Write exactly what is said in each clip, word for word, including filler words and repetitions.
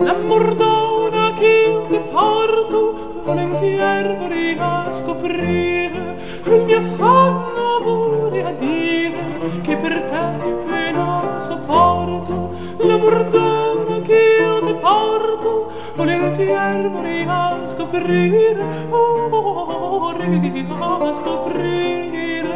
L'amor dona ch'io ti porto volentieri vorrei a scoprire, il mio affanno vorrei a dire che per te pena sopporto. L'amor dona ch'io ti porto volentieri vorrei a scoprire, oh, vorrei a scoprire.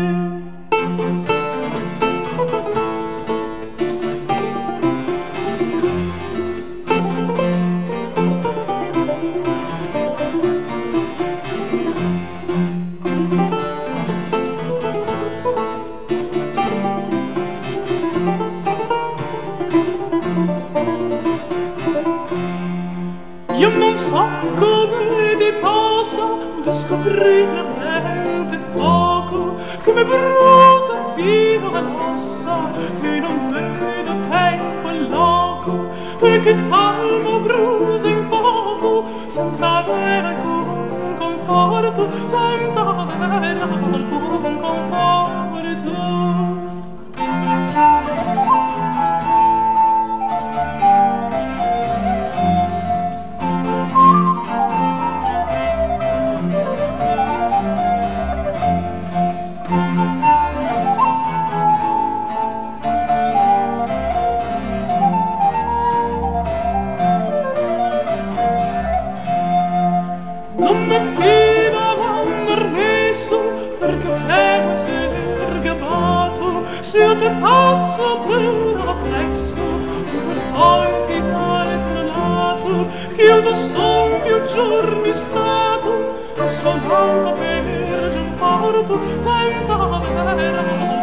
Io non so come ti possa da scoprire mente fuoco che mi brucia fino all'ossa e non vedo tempo e loco e che palmo brucia in fuoco senza avere alcun conforto, senza avere alcun conforto. Non mi fido d'andar messo perché temo ser gabbato se io ti passo per appresso tu ti porti dall'altro lato che io già son più giorni stato e son manco per già un porto senza avere